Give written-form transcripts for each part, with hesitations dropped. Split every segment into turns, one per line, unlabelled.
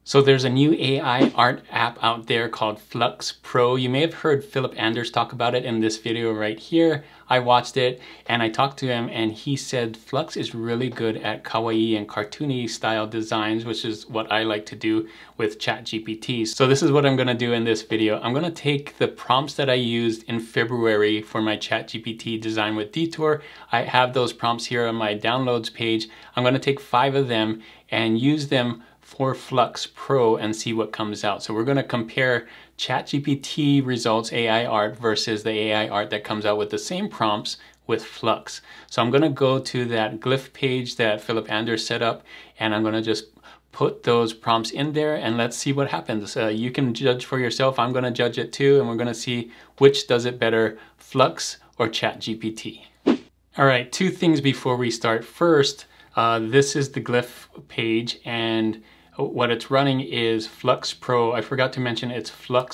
So there's a new AI art app out there called Flux Pro. You may have heard Philip Anders talk about it in this video right here. I watched it and I talked to him and he said Flux is really good at kawaii and cartoony style designs, which is what I like to do with ChatGPT. So this is what I'm gonna do in this video. I'm gonna take the prompts that I used in February for my ChatGPT design with Detour. I have those prompts here on my downloads page. I'm gonna take 5 of them and use them for Flux Pro and see what comes out. So we're going to compare ChatGPT results AI art versus the AI art that comes out with the same prompts with Flux. So I'm going to go to that glyph page that Philip Anders set up and I'm going to just put those prompts in there and let's see what happens. You can judge for yourself. I'm going to judge it too and we're going to see which does it better, Flux or ChatGPT. All right, 2 things before we start. First, this is the glyph page and what it's running is Flux Pro. I forgot to mention it's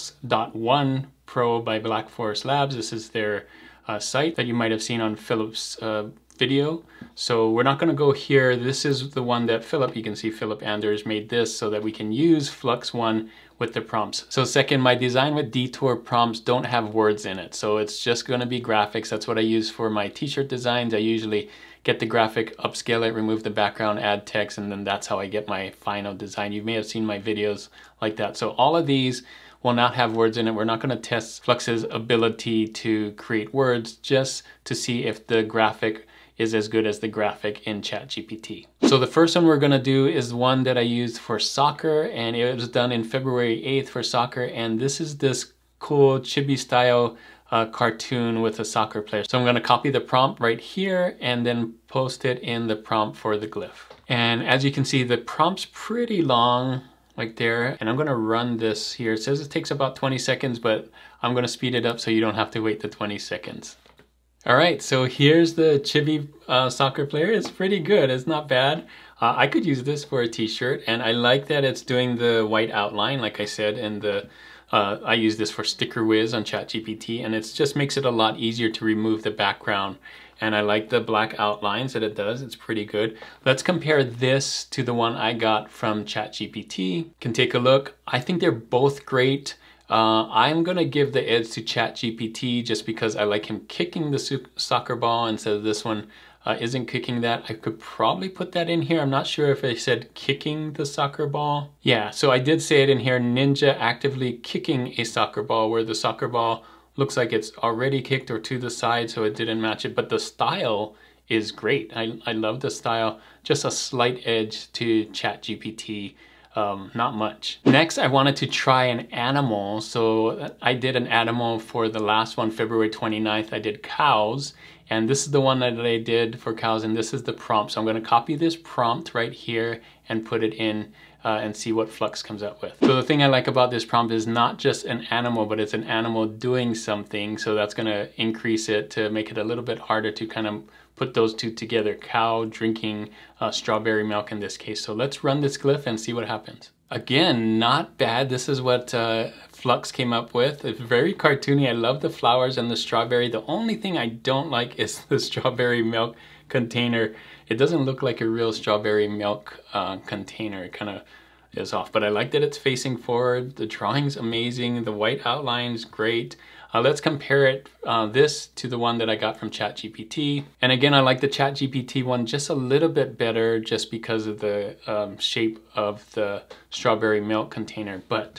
Flux.1 Pro by Black Forest Labs. This is their site that you might have seen on Philip's video. So we're not going to go here. This is the one that you can see Philip Anders made this so that we can use Flux 1 with the prompts. So second, my design with Detour prompts don't have words in it. So it's just going to be graphics. That's what I use for my t-shirt designs. I usually get the graphic, upscale it, remove the background, add text, and then that's how I get my final design. You may have seen my videos like that. So all of these will not have words in it. We're not going to test Flux's ability to create words just to see if the graphic is as good as the graphic in ChatGPT. So the first one we're going to do is one that I used for soccer and it was done in February 8th for soccer, and this is this cool chibi style cartoon with a soccer player. So I'm going to copy the prompt right here and then post it in the prompt for the glyph. And as you can see, the prompt's pretty long, like there, and I'm going to run this here. It says it takes about 20 seconds, but I'm going to speed it up so you don't have to wait the 20 seconds. All right, so here's the chibi soccer player. It's pretty good. It's not bad. I could use this for a t-shirt, and I like that it's doing the white outline, like I said, in the I use this for Sticker Whiz on ChatGPT, and it just makes it a lot easier to remove the background. And I like the black outlines that it does. It's pretty good. Let's compare this to the one I got from ChatGPT. Can take a look. I think they're both great. I'm gonna give the edge to ChatGPT just because I like him kicking the soccer ball instead of this one isn't kicking that. I could probably put that in here. I'm not sure if I said kicking the soccer ball. Yeah, so I did say it in here, ninja actively kicking a soccer ball, where the soccer ball looks like it's already kicked or to the side, so it didn't match it. But the style is great. I love the style. Just a slight edge to ChatGPT. Not much. Next, I wanted to try an animal. So I did an animal for the last one, February 29th. I did cows. And this is the one that I did for cows, and this is the prompt. So I'm going to copy this prompt right here and put it in and see what Flux comes up with. So the thing I like about this prompt is not just an animal, but it's an animal doing something. So that's going to increase it to make it a little bit harder to kind of put those two together. Cow drinking strawberry milk in this case. So let's run this glyph and see what happens. Again, not bad. This is what Flux came up with. It's very cartoony. I love the flowers and the strawberry. The only thing I don't like is the strawberry milk container. It doesn't look like a real strawberry milk container. It kind of is off, but I like that it's facing forward. The drawing's amazing. The white outline's great. Let's compare it, this to the one that I got from ChatGPT. And again, I like the ChatGPT one just a little bit better just because of the shape of the strawberry milk container. But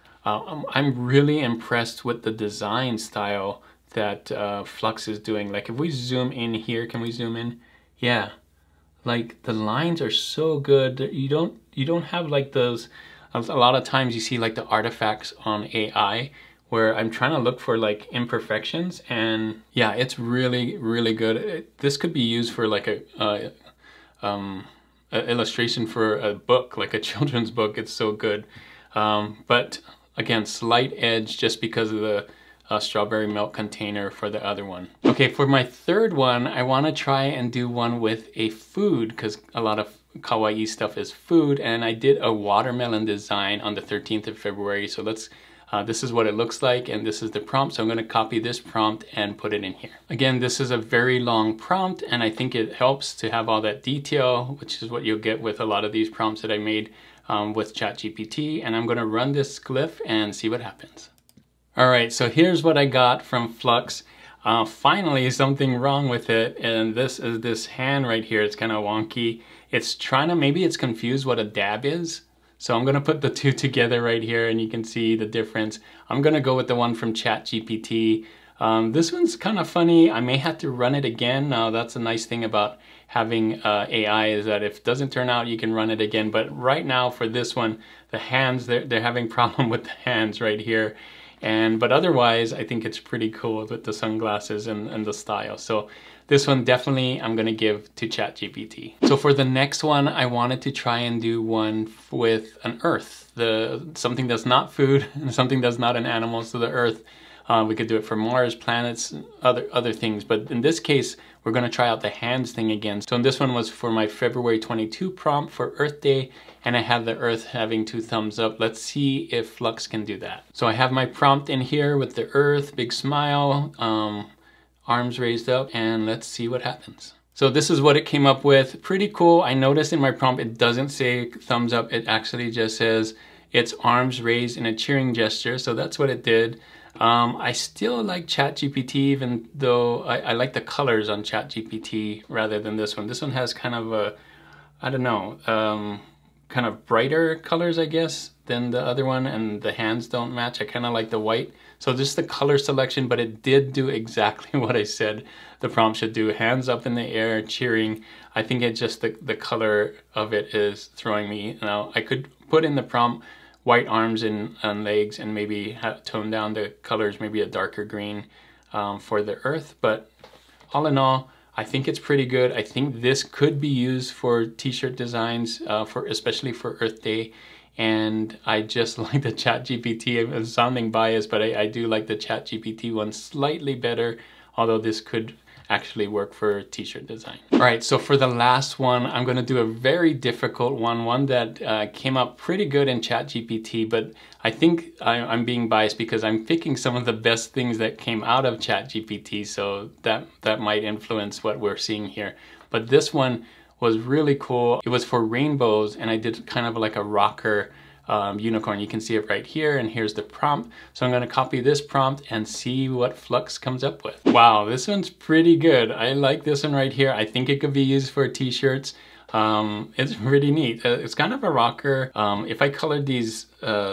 I'm really impressed with the design style that Flux is doing. Like if we zoom in here, can we zoom in? Yeah, like the lines are so good. You don't have like those, a lot of times you see like the artifacts on AI where I'm trying to look for like imperfections, and yeah, it's really, really good. This could be used for like a illustration for a book, like a children's book. It's so good. But again, slight edge just because of the strawberry milk container for the other one. Okay, for my third one, I want to try and do one with a food because a lot of kawaii stuff is food, and I did a watermelon design on the 13th of February. So let's this is what it looks like, and this is the prompt. So I'm going to copy this prompt and put it in here. Again, this is a very long prompt, and I think it helps to have all that detail, which is what you'll get with a lot of these prompts that I made with ChatGPT, and I'm gonna run this glyph and see what happens. All right, so here's what I got from Flux. Finally, something wrong with it, and this is this hand right here. It's kind of wonky. It's trying to, maybe it's confused what a dab is. So I'm gonna put the two together right here and you can see the difference. I'm gonna go with the one from ChatGPT. This one's kind of funny. I may have to run it again. That's a nice thing about having AI is that if it doesn't turn out, you can run it again. But right now for this one, the hands, they're having problem with the hands right here. But otherwise, I think it's pretty cool with the sunglasses and the style. So this one definitely I'm gonna give to ChatGPT. So for the next one, I wanted to try and do one with an earth, something that's not food and something that's not an animal. So the earth, we could do it for Mars, planets, other things. But in this case, we're gonna try out the hands thing again. So this one was for my February 22 prompt for Earth Day, and I have the earth having 2 thumbs up. Let's see if Flux can do that. So I have my prompt in here with the earth, big smile, arms raised up, and let's see what happens. So this is what it came up with. Pretty cool. I noticed in my prompt, it doesn't say thumbs up. It actually just says it's arms raised in a cheering gesture. So that's what it did. I still like ChatGPT, even though I like the colors on ChatGPT rather than this one. This one has kind of a, I don't know, kind of brighter colors, I guess, than the other one, and the hands don't match. I kind of like the white. So just the color selection, but it did do exactly what I said the prompt should do. Hands up in the air, cheering. I think it's just the color of it is throwing me. Now, I could put in the prompt white arms and legs and maybe tone down the colors, maybe a darker green for the earth. But all in all, I think it's pretty good. I think this could be used for t-shirt designs, especially for Earth Day. And I just like the ChatGPT. I'm sounding biased, but I do like the ChatGPT one slightly better, although this could actually work for t-shirt design. All right, so for the last one, I'm gonna do a very difficult one that came up pretty good in ChatGPT, but I think I'm being biased because I'm picking some of the best things that came out of ChatGPT, so that might influence what we're seeing here. But this one was really cool. It was for rainbows, and I did kind of like a rocker unicorn. You can see it right here, and here's the prompt. So I'm gonna copy this prompt and see what Flux comes up with. Wow, this one's pretty good. I like this one right here. I think it could be used for t-shirts. It's pretty neat. It's kind of a rocker. If I colored these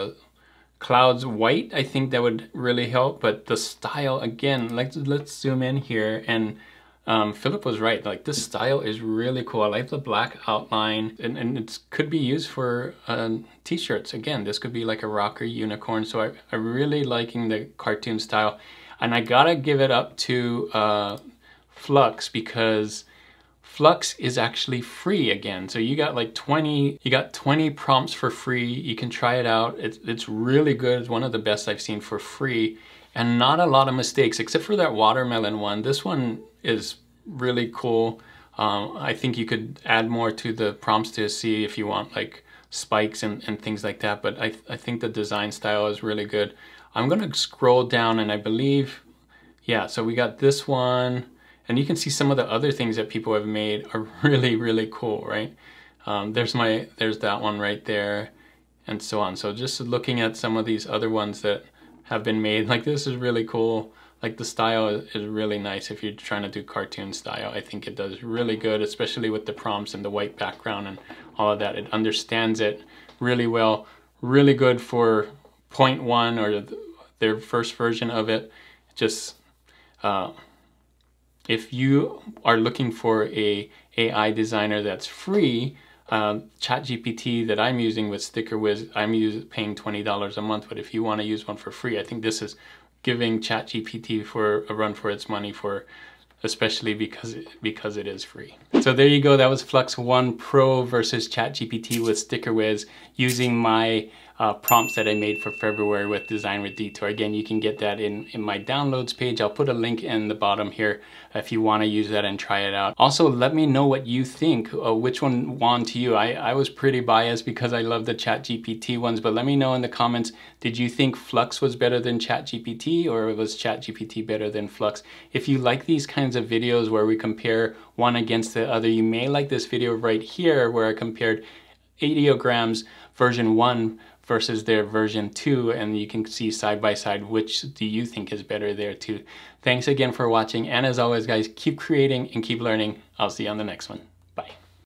clouds white, I think that would really help, but the style, again, let's zoom in here, and Philip was right. Like, this style is really cool. I like the black outline, and it could be used for t-shirts. Again, this could be like a rocker unicorn. So I'm really liking the cartoon style, and I gotta give it up to Flux, because Flux is actually free again. So you got like 20 prompts for free. You can try it out. It's really good. It's one of the best I've seen for free, and not a lot of mistakes except for that watermelon one. This one is really cool. I think you could add more to the prompts to see if you want like spikes and things like that, but I think the design style is really good. I'm gonna scroll down, and I believe, yeah, so we got this one, and you can see some of the other things that people have made are really, really cool, right? There's that one right there, and so on. So just looking at some of these other ones that have been made, like this is really cool. Like, the style is really nice if you're trying to do cartoon style. I think it does really good, especially with the prompts and the white background and all of that. It understands it really well. Really good for 0.1 or their first version of it. Just if you are looking for a AI designer that's free, ChatGPT that I'm using with Sticker Whiz, I'm paying $20 a month. But if you want to use one for free, I think this is giving ChatGPT for a run for its money, especially because it is free. So there you go. That was Flux 1 Pro versus ChatGPT with Sticker Whiz, using my prompts that I made for February with Design with Detour. Again, you can get that in my downloads page. I'll put a link in the bottom here if you want to use that and try it out. Also, let me know what you think, which one won to you. I was pretty biased because I love the ChatGPT ones, but let me know in the comments, did you think Flux was better than ChatGPT, or was ChatGPT better than Flux? If you like these kinds of videos where we compare one against the other, you may like this video right here where I compared ideograms version 1 versus their version 2, and you can see side by side which do you think is better there too. Thanks again for watching, and as always guys, keep creating and keep learning. I'll see you on the next one.